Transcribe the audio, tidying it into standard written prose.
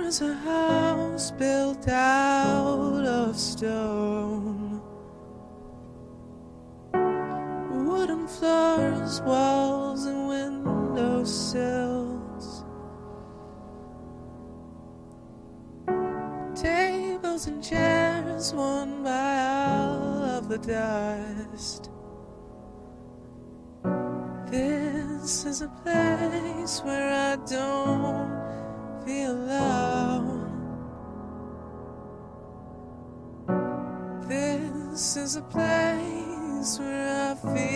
is a house built out of stone, wooden floors, walls, and windowsills, tables and chairs worn by all of the dust. This is a place where I don't feel alone. This is a place where I feel